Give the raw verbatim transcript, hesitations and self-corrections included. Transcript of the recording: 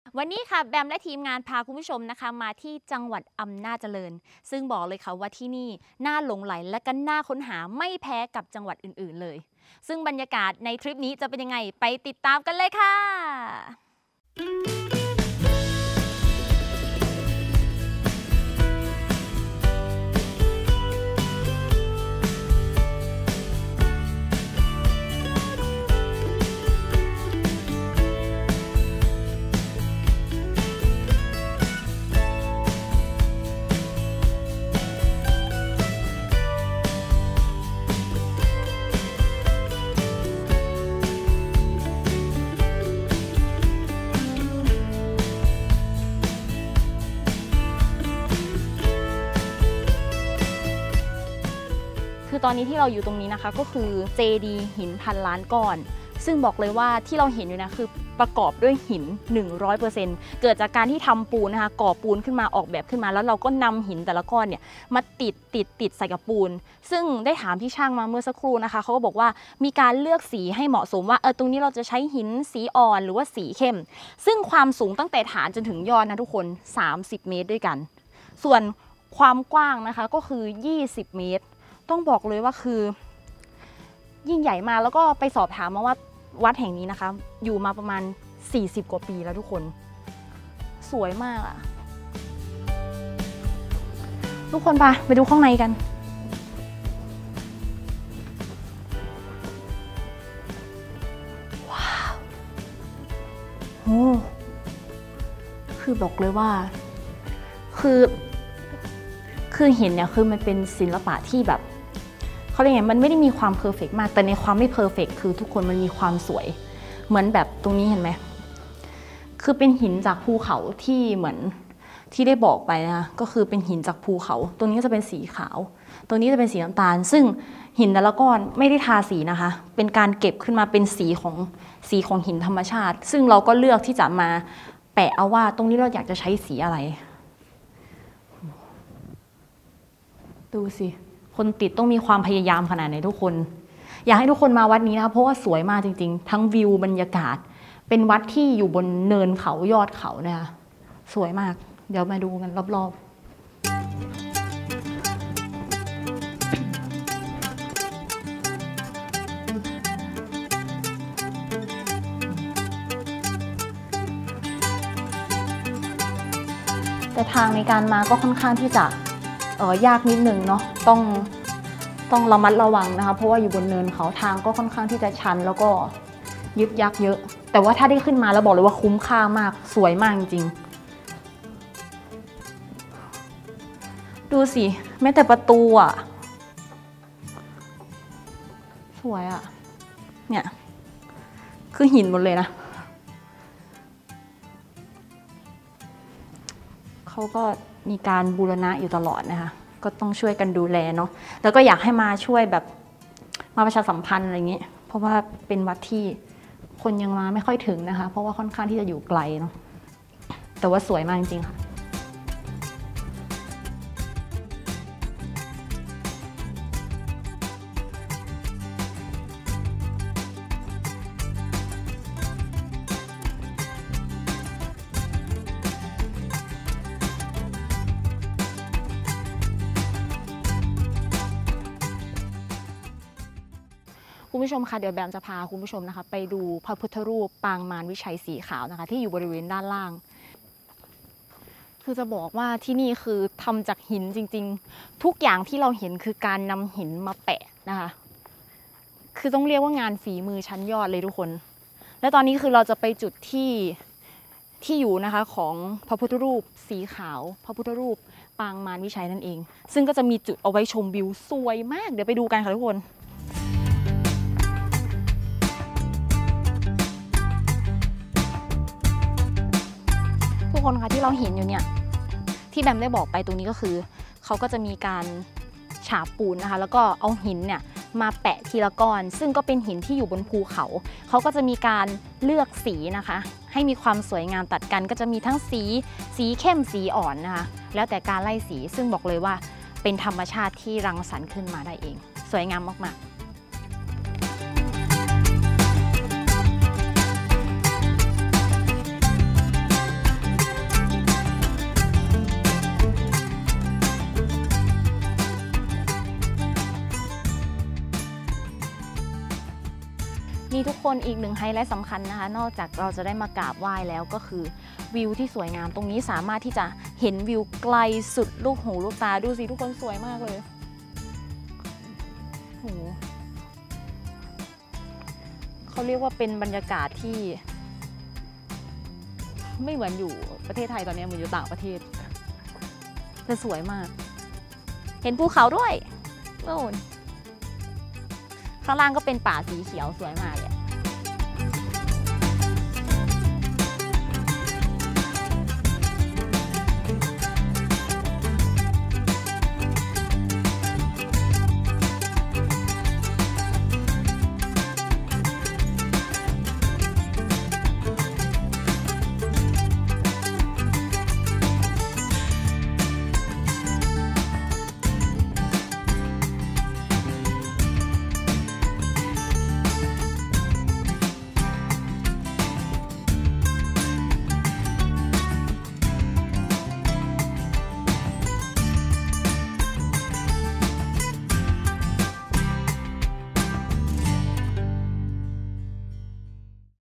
วันนี้ค่ะแบมและทีมงานพาคุณผู้ชมนะคะมาที่จังหวัดอำนาจเจริญซึ่งบอกเลยค่ะว่าที่นี่น่าหลงไหลและก็น่าค้นหาไม่แพ้กับจังหวัดอื่นๆเลยซึ่งบรรยากาศในทริปนี้จะเป็นยังไงไปติดตามกันเลยค่ะคือตอนนี้ที่เราอยู่ตรงนี้นะคะก็คือเจดีย์หินพันล้านก้อนซึ่งบอกเลยว่าที่เราเห็นอยู่นะคือประกอบด้วยหิน หนึ่งร้อยเปอร์เซ็นต์ เกิดจากการที่ทำปูนนะคะก่อปูนขึ้นมาออกแบบขึ้นมาแล้วเราก็นำหินแต่ละก้อนเนี่ยมาติดติดติดใส่กับปูนซึ่งได้ถามที่ช่างมาเมื่อสักครู่นะคะเขาก็บอกว่ามีการเลือกสีให้เหมาะสมว่าเออตรงนี้เราจะใช้หินสีอ่อนหรือว่าสีเข้มซึ่งความสูงตั้งแต่ฐานจนถึงยอดนะทุกคนสามสิบเมตรด้วยกันส่วนความกว้างนะคะก็คือยี่สิบเมตรต้องบอกเลยว่าคือยิ่งใหญ่มากแล้วก็ไปสอบถามมาว่าวัดแห่งนี้นะคะอยู่มาประมาณสี่สิบกว่าปีแล้วทุกคนสวยมากอะทุกคนไปไปดูข้างในกันว้าวโอ้คือบอกเลยว่าคือคือเห็นเนี่ยคือมันเป็นศิลปะที่แบบเขาเรียกไงมันไม่ได้มีความเพอร์เฟกต์มากแต่ในความไม่เพอร์เฟกต์คือทุกคนมันมีความสวยเหมือนแบบตรงนี้เห็นไหมคือเป็นหินจากภูเขาที่เหมือนที่ได้บอกไปนะคะก็คือเป็นหินจากภูเขาตรงนี้จะเป็นสีขาวตรงนี้จะเป็นสีน้ำตาลซึ่งหินแต่ละก้อนไม่ได้ทาสีนะคะเป็นการเก็บขึ้นมาเป็นสีของสีของหินธรรมชาติซึ่งเราก็เลือกที่จะมาแปะเอาว่าตรงนี้เราอยากจะใช้สีอะไรดูสิคนติดต้องมีความพยายามขนาดไหนทุกคนอยากให้ทุกคนมาวัดนี้นะคะเพราะว่าสวยมากจริงๆทั้งวิวบรรยากาศเป็นวัดที่อยู่บนเนินเขายอดเขานะคะสวยมากเดี๋ยวมาดูกันรอบๆแต่ทางในการมาก็ค่อนข้างที่จะเออยากนิดนึงเนาะต้องต้องระมัดระวังนะคะเพราะว่าอยู่บนเนินเขาทางก็ค่อนข้างที่จะชันแล้วก็ยึกยักเยอะแต่ว่าถ้าได้ขึ้นมาแล้วบอกเลยว่าคุ้มค่ามากสวยมากจริงดูสิแม้แต่ประตูอ่ะสวยอ่ะเนี่ยคือหินหมดเลยนะเขาก็มีการบูรณะอยู่ตลอดนะคะก็ต้องช่วยกันดูแลเนาะแล้วก็อยากให้มาช่วยแบบมาประชาสัมพันธ์อะไรอย่างนี้เพราะว่าเป็นวัดที่คนยังมาไม่ค่อยถึงนะคะเพราะว่าค่อนข้างที่จะอยู่ไกลเนาะแต่ว่าสวยมากจริงๆค่ะคุณผู้ชมคะเดี๋ยวแบมจะพาคุณผู้ชมนะคะไปดูพระพุทธรูปปางมารวิชัยสีขาวนะคะที่อยู่บริเวณด้านล่างคือจะบอกว่าที่นี่คือทำจากหินจริงๆทุกอย่างที่เราเห็นคือการนำหินมาแปะนะคะคือต้องเรียกว่างานฝีมือชั้นยอดเลยทุกคนและตอนนี้คือเราจะไปจุดที่ที่อยู่นะคะของพระพุทธรูปสีขาวพระพุทธรูปปางมารวิชัยนั่นเองซึ่งก็จะมีจุดเอาไว้ชมวิวสวยมากเดี๋ยวไปดูกันค่ะทุกคนทุกคนคะที่เราเห็นอยู่เนี่ยที่แบมได้บอกไปตรงนี้ก็คือเขาก็จะมีการฉาบปูนนะคะแล้วก็เอาหินเนี่ยมาแปะทีละก้อนซึ่งก็เป็นหินที่อยู่บนภูเขาเขาก็จะมีการเลือกสีนะคะให้มีความสวยงามตัดกันก็จะมีทั้งสีสีเข้มสีอ่อนนะคะแล้วแต่การไล่สีซึ่งบอกเลยว่าเป็นธรรมชาติที่รังสรรค์ขึ้นมาได้เองสวยงามมากๆ คนี้ทุกคนอีกหนึ่งไฮไลท์สำคัญนะคะนอกจากเราจะได้มากราบไหว้แล้วก็คือวิวที่สวยงามตรงนี้สามารถที่จะเห็นวิวไกลสุดลูกหูลูกตาดูสิทุกคนสวยมากเลยโหเขาเรียกว่าเป็นบรรยากาศที่ไม่เหมือนอยู่ประเทศไทยตอนนี้เหมือนอยู่ต่างประเทศแต่สวยมากเห็นภูเขาด้วยโน่นข้างล่างก็เป็นป่าสีเขียวสวยมากเลย